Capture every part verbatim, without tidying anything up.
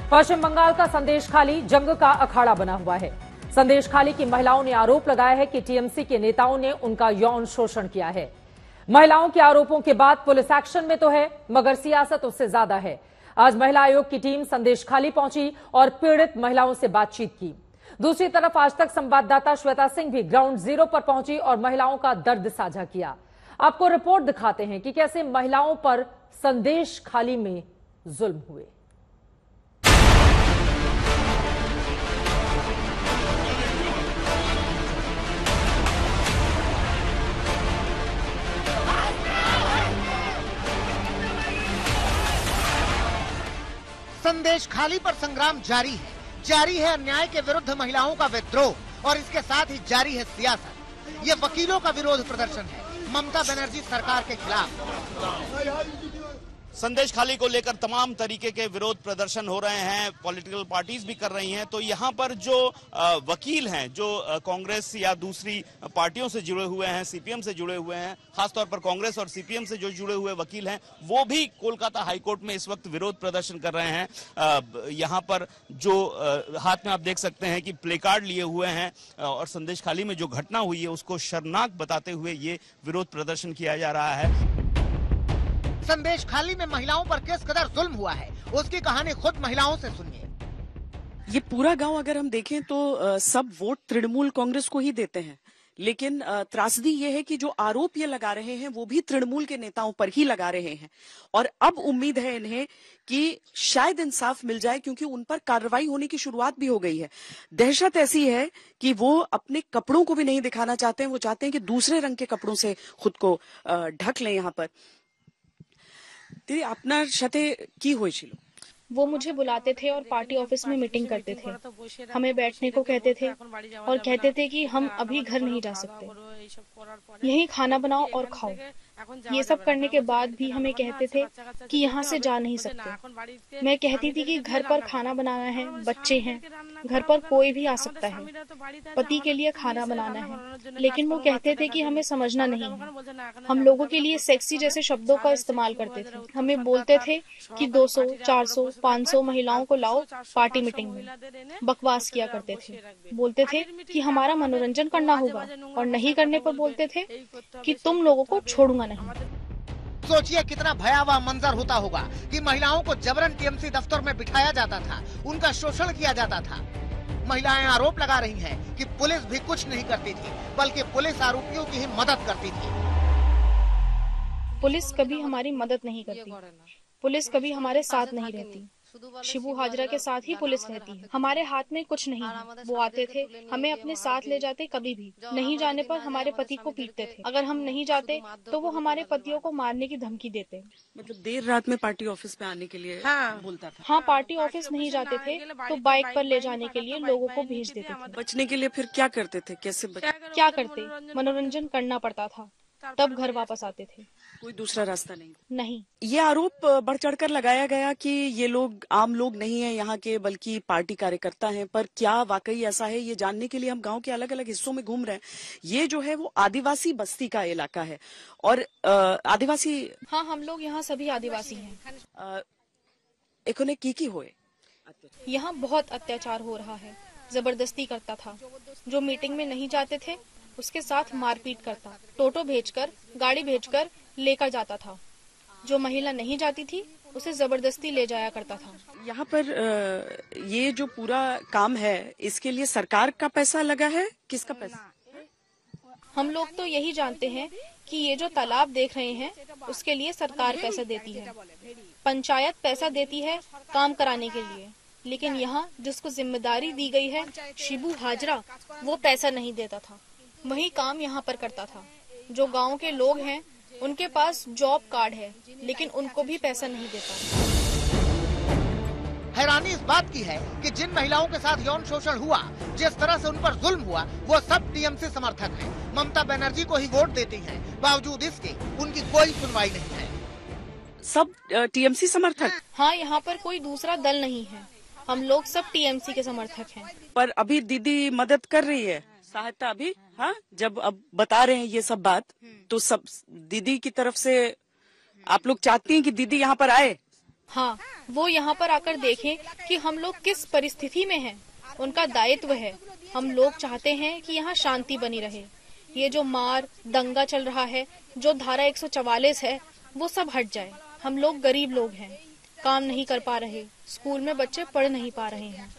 पश्चिम बंगाल का संदेशखाली जंग का अखाड़ा बना हुआ है। संदेशखाली की महिलाओं ने आरोप लगाया है कि टीएमसी के नेताओं ने उनका यौन शोषण किया है। महिलाओं के आरोपों के बाद पुलिस एक्शन में तो है, मगर सियासत उससे ज्यादा है। आज महिला आयोग की टीम संदेशखाली पहुंची और पीड़ित महिलाओं से बातचीत की। दूसरी तरफ आज तक संवाददाता श्वेता सिंह भी ग्राउंड जीरो पर पहुंची और महिलाओं का दर्द साझा किया। आपको रिपोर्ट दिखाते हैं कि कैसे महिलाओं पर संदेशखाली में जुल्म हुए। संदेशखाली पर संग्राम जारी है। जारी है अन्याय के विरुद्ध महिलाओं का विद्रोह और इसके साथ ही जारी है सियासत। ये वकीलों का विरोध प्रदर्शन है ममता बनर्जी सरकार के खिलाफ। संदेशखाली को लेकर तमाम तरीके के विरोध प्रदर्शन हो रहे हैं, पॉलिटिकल पार्टीज भी कर रही हैं। तो यहाँ पर जो वकील हैं, जो कांग्रेस या दूसरी पार्टियों से जुड़े हुए हैं, सीपीएम से जुड़े हुए हैं, खासतौर पर कांग्रेस और सीपीएम से जो जुड़े हुए वकील हैं, वो भी कोलकाता हाईकोर्ट में इस वक्त विरोध प्रदर्शन कर रहे हैं। यहाँ पर जो हाथ में आप देख सकते हैं कि प्ले कार्ड लिए हुए हैं और संदेशखाली में जो घटना हुई है उसको शर्मनाक बताते हुए ये विरोध प्रदर्शन किया जा रहा है। संदेशखाली में महिलाओं पर किस कदर जुल्म हुआ है, उसकी कहानी खुद महिलाओं से सुनिए। ये पूरा गांव अगर हम देखें तो आ, सब वोट तृणमूल कांग्रेस को ही देते हैं, लेकिन त्रासदी ये है कि जो आरोप ये लगा रहे हैं वो भी तृणमूल के नेताओं पर ही लगा रहे हैं। और अब उम्मीद है इन्हें कि शायद इंसाफ मिल जाए, क्योंकि उन पर कार्रवाई होने की शुरुआत भी हो गई है। दहशत ऐसी है कि वो अपने कपड़ों को भी नहीं दिखाना चाहते हैं, वो चाहते हैं कि दूसरे रंग के कपड़ों से खुद को ढक लें। यहाँ पर दीदी আপনার সাথে কি হয়েছিল? वो मुझे बुलाते थे और पार्टी ऑफिस में मीटिंग करते थे। हमें बैठने को कहते थे और कहते थे कि हम अभी घर नहीं जा सकते, यहीं खाना बनाओ और खाओ। ये सब करने के बाद भी हमें कहते थे कि यहाँ से जा नहीं सकते। मैं कहती थी कि घर पर खाना बनाना है, बच्चे हैं, घर पर कोई भी आ सकता है, पति के लिए खाना बनाना है। लेकिन वो कहते थे कि हमें समझना नहीं है। हम लोगों के लिए सेक्सी जैसे शब्दों का इस्तेमाल करते थे। हमें बोलते थे कि दो सौ, चार सौ, पाँच सौ महिलाओं को लाओ पार्टी मीटिंग में। बकवास किया करते थे। बोलते थे कि हमारा मनोरंजन करना होगा और नहीं करने पर बोलते थे कि तुम लोगों को छोड़ूंगा नहीं। सोचिए कितना भयावह मंजर होता होगा कि महिलाओं को जबरन टीएमसी दफ्तर में बिठाया जाता था, उनका शोषण किया जाता था। महिलाएं आरोप लगा रही हैं कि पुलिस भी कुछ नहीं करती थी, बल्कि पुलिस आरोपियों की ही मदद करती थी। पुलिस कभी हमारी मदद नहीं करती, पुलिस कभी हमारे साथ नहीं रहती। शिबू हाजरा के साथ ही पुलिस रहती है। हमारे हाथ में कुछ नहीं है। वो आते थे, हमें अपने साथ ले जाते, कभी भी नहीं जाने पर हमारे पति को पीटते थे। अगर हम नहीं जाते तो वो हमारे पतियों को मारने की धमकी देते। मतलब देर रात में पार्टी ऑफिस पे आने के लिए हाँ। बोलता था। हाँ, पार्टी ऑफिस नहीं जाते थे तो बाइक पर ले जाने के लिए लोगों को भेज देते थे। बचने के लिए फिर क्या करते थे, कैसे बच... क्या करते, मनोरंजन करना पड़ता था, तब घर वापस आते थे। कोई दूसरा रास्ता नहीं नहीं। ये आरोप बढ़ चढ़कर लगाया गया कि ये लोग आम लोग नहीं है यहाँ के, बल्कि पार्टी कार्यकर्ता हैं। पर क्या वाकई ऐसा है, ये जानने के लिए हम गांव के अलग अलग हिस्सों में घूम रहे हैं। ये जो है वो आदिवासी बस्ती का इलाका है और आदिवासी हाँ, हम लोग यहाँ सभी आदिवासी हैं। इन्होंने की की हुए यहाँ बहुत अत्याचार हो रहा है। जबरदस्ती करता था, जो मीटिंग में नहीं जाते थे उसके साथ मारपीट करता, टोटो भेजकर, गाड़ी भेजकर लेकर जाता था। जो महिला नहीं जाती थी उसे जबरदस्ती ले जाया करता था। यहाँ पर ये जो पूरा काम है इसके लिए सरकार का पैसा लगा है, किसका पैसा? हम लोग तो यही जानते हैं कि ये जो तालाब देख रहे हैं उसके लिए सरकार पैसा देती है, पंचायत पैसा देती है काम कराने के लिए। लेकिन यहाँ जिसको जिम्मेदारी दी गई है, शिबू हाजरा, वो पैसा नहीं देता था, वही काम यहाँ पर करता था। जो गांव के लोग हैं उनके पास जॉब कार्ड है, लेकिन उनको भी पैसा नहीं देता। हैरानी इस बात की है कि जिन महिलाओं के साथ यौन शोषण हुआ, जिस तरह से उन पर जुल्म हुआ, वो सब टीएमसी समर्थक हैं, ममता बनर्जी को ही वोट देती हैं। बावजूद इसके उनकी कोई सुनवाई नहीं है। सब टीएमसी समर्थक? हाँ, यहाँ पर कोई दूसरा दल नहीं है, हम लोग सब टीएमसी के समर्थक हैं। पर अभी दीदी मदद कर रही है, सहायता अभी, हाँ, जब अब बता रहे हैं ये सब बात, तो सब दीदी की तरफ से आप लोग चाहती हैं कि दीदी यहाँ पर आए? हाँ, वो यहाँ पर आकर देखें कि हम लोग किस परिस्थिति में हैं। उनका दायित्व है। हम लोग चाहते हैं कि यहाँ शांति बनी रहे। ये जो मार दंगा चल रहा है, जो धारा एक सौ चवालीस है, वो सब हट जाए। हम लोग गरीब लोग हैं, काम नहीं कर पा रहे, स्कूल में बच्चे पढ़ नहीं पा रहे हैं।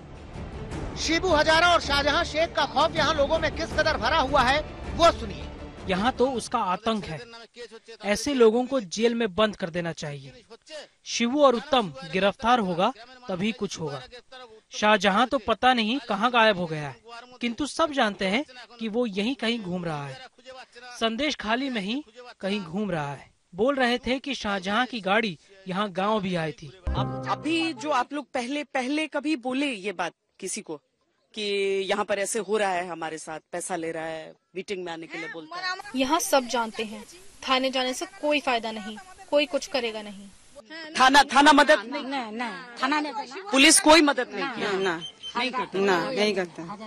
शिबू हजारा और शाहजहां शेख का खौफ यहाँ लोगों में किस कदर भरा हुआ है, वो सुनिए। यहाँ तो उसका आतंक है। ऐसे लोगों को जेल में बंद कर देना चाहिए। शिबू और उत्तम गिरफ्तार होगा तभी कुछ होगा। शाहजहां तो पता नहीं कहाँ गायब हो गया है, किंतु सब जानते हैं कि वो यहीं कहीं घूम रहा है। संदेश खाली में ही कहीं घूम रहा है। बोल रहे थे कि शाहजहां की गाड़ी यहाँ गांव भी आई थी। अब अभी जो आप लोग पहले पहले कभी बोले ये बात किसी को कि यहाँ पर ऐसे हो रहा है, हमारे साथ पैसा ले रहा है, मीटिंग में आने के लिए बोलता है? यहाँ सब जानते हैं। थाने जाने से कोई फायदा नहीं, कोई कुछ करेगा नहीं। थाना थाना मदद नहीं, नहीं नहीं थाना नहीं, पुलिस कोई मदद नहीं किया ना नहीं करता ना नहीं करता।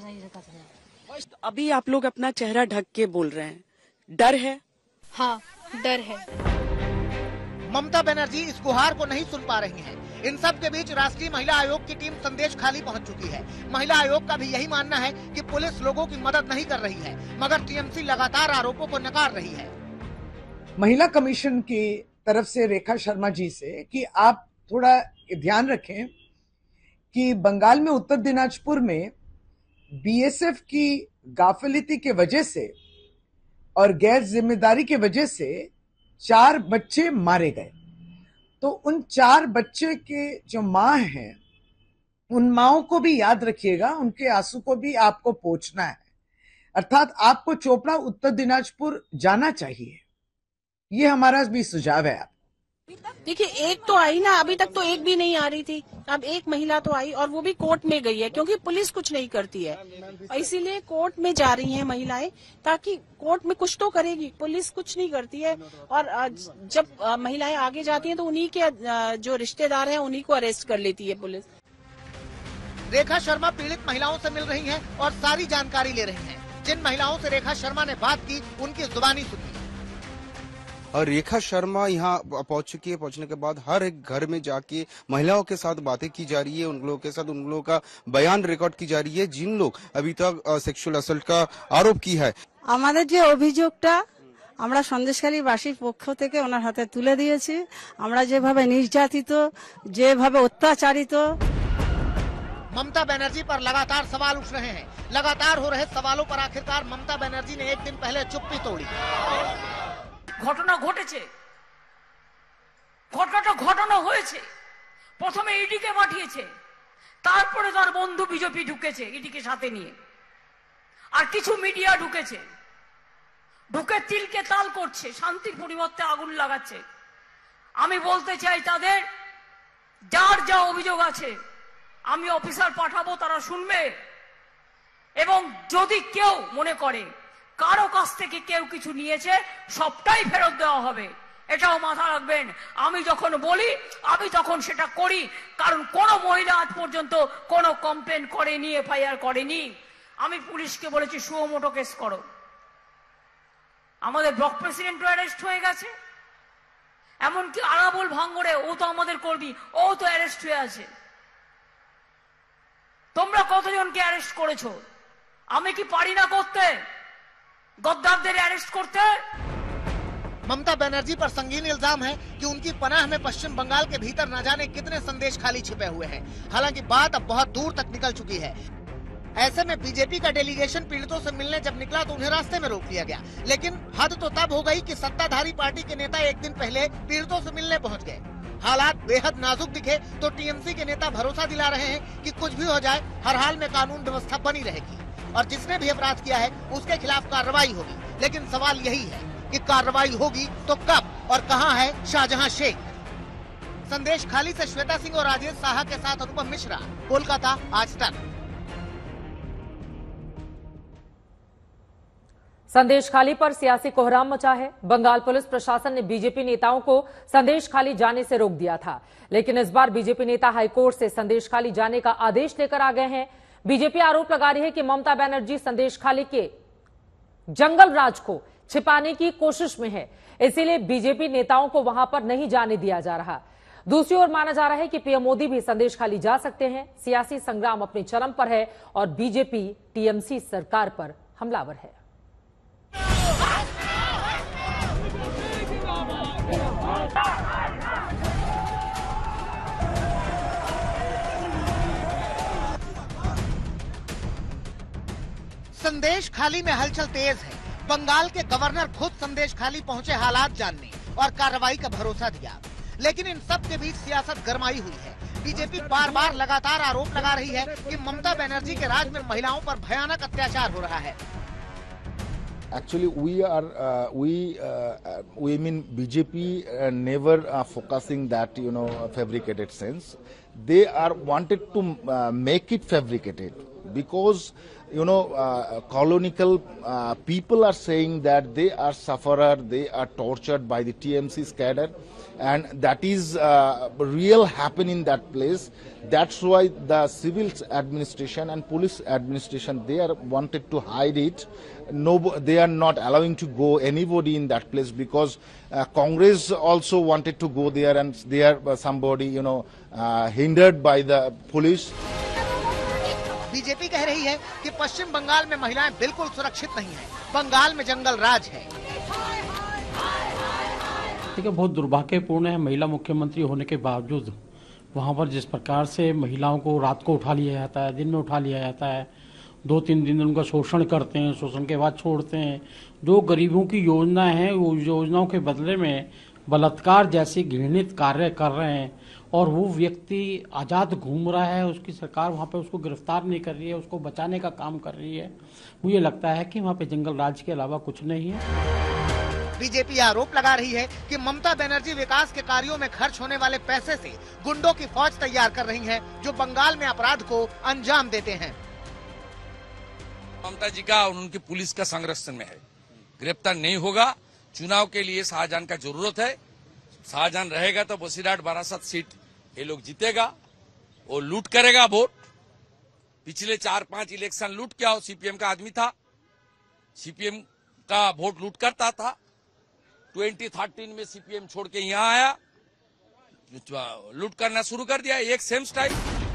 अभी आप लोग अपना चेहरा ढक के बोल रहे हैं, डर है? हाँ, डर है। ममता बनर्जी इस गुहार को नहीं सुन पा रही हैं। इन सब के बीच राष्ट्रीय महिला आयोग की टीम संदेश खाली पहुंच चुकी है। महिला आयोग का भी यही मानना है कि पुलिस लोगों की मदद नहीं कर रही है, मगर टीएमसी लगातार आरोपों को नकार रही है। महिला कमीशन की तरफ से रेखा शर्मा जी से कि आप थोड़ा ध्यान रखें कि बंगाल में उत्तर दिनाजपुर में बीएसएफ की गाफिलती के वजह से और गैर जिम्मेदारी के वजह से चार बच्चे मारे गए। तो उन चार बच्चे के जो माँ हैं, उन माओं को भी याद रखिएगा, उनके आंसू को भी आपको पोंछना है। अर्थात आपको चोपड़ा उत्तर दिनाजपुर जाना चाहिए। ये हमारा भी सुझाव है। आप देखिए, एक तो आई ना, अभी तक तो एक भी नहीं आ रही थी। अब एक महिला तो आई और वो भी कोर्ट में गई है, क्योंकि पुलिस कुछ नहीं करती है। इसीलिए कोर्ट में जा रही हैं महिलाएं, ताकि कोर्ट में कुछ तो करेगी। पुलिस कुछ नहीं करती है। और जब महिलाएं आगे जाती हैं तो उन्हीं के जो रिश्तेदार हैं उन्हीं को अरेस्ट कर लेती है पुलिस। रेखा शर्मा पीड़ित महिलाओं से मिल रही हैं और सारी जानकारी ले रही हैं। जिन महिलाओं से रेखा शर्मा ने बात की, उनकी जुबानी सुनी। और रेखा शर्मा यहाँ पहुंच चुकी है। पहुंचने के बाद हर एक घर में जाके महिलाओं के साथ बातें की जा रही है, उन लोगों के साथ उन लोगों का बयान रिकॉर्ड की जा रही है जिन लोग अभी तक सेक्सुअल असल्ट का आरोप की है। আমাদের যে অভিযোগটা আমরা সন্দেশখালী বাসীর পক্ষ থেকে ওনার হাতে তুলে দিয়েছি। আমরা যেভাবে নির্যাতিত, যেভাবে অত্যাচারিত। ममता बनर्जी पर लगातार सवाल उठ रहे हैं। लगातार हो रहे सवालों पर आखिरकार ममता बनर्जी ने एक दिन पहले चुप्पी तोड़ी। ঘটনা ঘটেছে, ঘটনাটা ঘটনা হয়েছে। প্রথমে ইডিকে পাঠিয়েছে, তারপরে তার বন্ধু বিজেপি ঢুকেছে ইডিকে সাথে নিয়ে, আর কিছু মিডিয়া ঢুকেছে, ঢুকে তিলকে তাল করছে, শান্তির পরিবর্তে আগুন লাগাচ্ছে। আমি বলতে চাই তাদের, যার যা অভিযোগ আছে আমি অফিসার পাঠাবো, তারা শুনবে। এবং যদি কেউ মনে করে কারো কাছ থেকে কেউ কিছু নিয়েছে, সবটাই ফেরত দেওয়া হবে। এটাও মাথা রাখবেন। আমি যখন বলি আমি তখন সেটা করি, কারণ কোন মহিলা আজ পর্যন্ত কোনো কমপ্লেন করেনি, এফআইআর করেনি। আমি পুলিশকে বলেছি সুমোটো কেস করো। আমাদের ব্লক প্রেসিডেন্টও অ্যারেস্ট হয়ে গেছে, এমনকি আরাবুল ভাঙ্গড়ে, ও তো আমাদের কর্মী, ও তো অ্যারেস্ট হয়ে আছে। তোমরা কতজনকে অ্যারেস্ট করেছো? আমি কি পারি না করতে? गद्दारদের अरेस्ट करते? ममता बनर्जी पर संगीन इल्जाम है कि उनकी पनाह में पश्चिम बंगाल के भीतर न जाने कितने संदेश खाली छिपे हुए हैं। हालांकि बात अब बहुत दूर तक निकल चुकी है। ऐसे में बीजेपी का डेलीगेशन पीड़ितों से मिलने जब निकला तो उन्हें रास्ते में रोक लिया गया। लेकिन हद तो तब हो गई कि सत्ताधारी पार्टी के नेता एक दिन पहले पीड़ितों से मिलने पहुँच गए। हालात बेहद नाजुक दिखे तो टीएमसी के नेता भरोसा दिला रहे हैं कि कुछ भी हो जाए, हर हाल में कानून व्यवस्था बनी रहेगी और जिसने भी अपराध किया है उसके खिलाफ कार्रवाई होगी। लेकिन सवाल यही है कि कार्रवाई होगी तो कब और कहां है शाहजहां शेख? संदेश खाली से श्वेता सिंह और राजेश साहा के साथ अनुपम मिश्रा, कोलकाता, आज तक। संदेश खाली पर सियासी कोहराम मचा है। बंगाल पुलिस प्रशासन ने बीजेपी नेताओं को संदेश खाली जाने से रोक दिया था, लेकिन इस बार बीजेपी नेता हाईकोर्ट से संदेश खाली जाने का आदेश लेकर आ गए हैं। बीजेपी आरोप लगा रही है कि ममता बनर्जी संदेश खाली के जंगल राज को छिपाने की कोशिश में है, इसीलिए बीजेपी नेताओं को वहां पर नहीं जाने दिया जा रहा। दूसरी ओर माना जा रहा है कि पीएम मोदी भी संदेश खाली जा सकते हैं। सियासी संग्राम अपने चरम पर है और बीजेपी टीएमसी सरकार पर हमलावर है। संदेश खाली में हलचल तेज है। बंगाल के गवर्नर खुद संदेश खाली पहुंचे हालात जानने और कार्रवाई का भरोसा दिया, लेकिन इन सब के बीच सियासत गरमाई हुई है। बीजेपी बार बार लगातार आरोप लगा रही है कि ममता बनर्जी के राज में महिलाओं पर भयानक अत्याचार हो रहा है। Actually, we are uh, we uh, we mean B J P uh, never uh, focusing that you know fabricated sense. They are wanted to uh, make it fabricated because you know uh, colonial uh, people are saying that they are sufferer, they are tortured by the T M C's cadre, and that is uh, real happen in that place. That's why the civil administration and police administration, they are wanted to hide it. No, they are not allowing to go anybody in that place because uh, Congress also wanted to go there, and they are uh, somebody you know uh, hindered by the police. BJP कह रही है कि पश्चिम बंगाल में महिलाएं बिल्कुल सुरक्षित नहीं हैं। बंगाल में जंगल राज है। देखिए, बहुत दुर्भाग्यपूर्ण है, महिला मुख्यमंत्री होने के बावजूद वहां पर जिस प्रकार से महिलाओं को रात को उठा लिया जाता है, दिन में उठा लिया जाता है, दो तीन दिन उनका शोषण करते हैं, शोषण के बाद छोड़ते हैं। जो गरीबों की योजना है, वो योजनाओं के बदले में बलात्कार जैसे घृणित कार्य कर रहे हैं और वो व्यक्ति आज़ाद घूम रहा है, उसकी सरकार वहाँ पे उसको गिरफ्तार नहीं कर रही है, उसको बचाने का काम कर रही है। मुझे लगता है कि वहाँ पे जंगल राज के अलावा कुछ नहीं है। बीजेपी आरोप लगा रही है कि ममता बनर्जी विकास के कार्यों में खर्च होने वाले पैसे से गुंडों की फौज तैयार कर रही है, जो बंगाल में अपराध को अंजाम देते हैं। ममता जी का और उनकी पुलिस का संरक्षण में है, गिरफ्तार नहीं होगा। चुनाव के लिए शाहजहां का जरूरत है, शाहजहां रहेगा तो बसीराट बारासत सीट ये लोग जीतेगा। वो लूट करेगा वोट। पिछले चार पांच इलेक्शन लूट किया, वो सीपीएम का आदमी था, सीपीएम का वोट लूट करता था। ट्वेंटी थर्टीन में सीपीएम छोड़ के यहाँ आया, लूट करना शुरू कर दिया, एक सेम स्टाइल।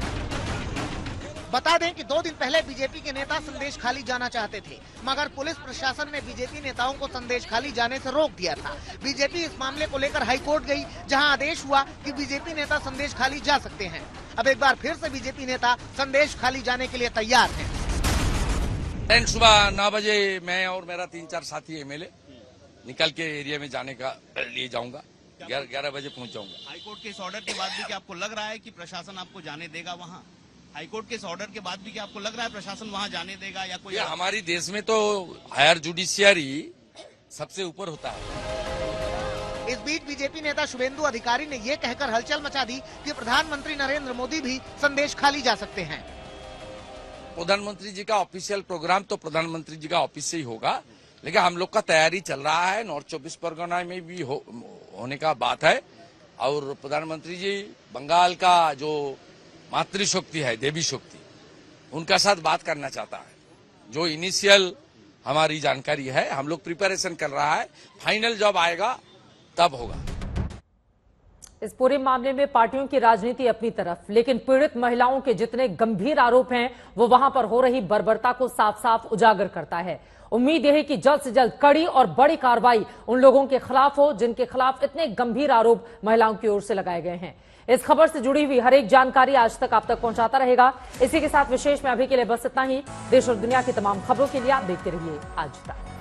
बता दें कि दो दिन पहले बीजेपी के नेता संदेश खाली जाना चाहते थे, मगर पुलिस प्रशासन ने बीजेपी नेताओं को संदेश खाली जाने से रोक दिया था। बीजेपी इस मामले को लेकर हाई कोर्ट गई, जहां आदेश हुआ कि बीजेपी नेता संदेश खाली जा सकते हैं। अब एक बार फिर से बीजेपी नेता संदेश खाली जाने के लिए तैयार हैं। सुबह नौ बजे मैं और मेरा तीन चार साथी एमएलए निकल के एरिया में जाने का लिए जाऊंगा। ग्यारह बजे पहुंच जाऊंगा। हाईकोर्ट के इस ऑर्डर के बाद भी क्या आपको लग रहा है कि प्रशासन आपको जाने देगा वहाँ? हाईकोर्ट के इस ऑर्डर के बाद भी क्या आपको लग रहा है प्रशासन वहां जाने देगा या कोई? हमारी देश में तो हायर जुडिशियरी सबसे ऊपर होता है। इस बीच बीजेपी नेता शुभेंदु अधिकारी ने ये कहकर हलचल मचा दी कि प्रधानमंत्री नरेंद्र मोदी भी संदेश खाली जा सकते हैं। प्रधानमंत्री जी का ऑफिशियल प्रोग्राम तो प्रधानमंत्री जी का ऑफिस से ही होगा, लेकिन हम लोग का तैयारी चल रहा है। नॉर्थ चौबीस परगना में भी हो, होने का बात है। और प्रधानमंत्री जी बंगाल का जो मातृशक्ति है, देवी शक्ति, उनका साथ बात करना चाहता है। जो इनिशियल हमारी जानकारी है, हम लोग प्रिपरेशन कर रहा है, फाइनल जब आएगा तब होगा। इस पूरे मामले में पार्टियों की राजनीति अपनी तरफ, लेकिन पीड़ित महिलाओं के जितने गंभीर आरोप हैं वो वहां पर हो रही बर्बरता को साफ साफ उजागर करता है। उम्मीद यह है कि जल्द से जल्द कड़ी और बड़ी कार्रवाई उन लोगों के खिलाफ हो जिनके खिलाफ इतने गंभीर आरोप महिलाओं की ओर से लगाए गए हैं। इस खबर से जुड़ी हुई हर एक जानकारी आज तक आप तक पहुंचाता रहेगा। इसी के साथ विशेष में अभी के लिए बस इतना ही। देश और दुनिया की तमाम खबरों के लिए आप देखते रहिए आज तक।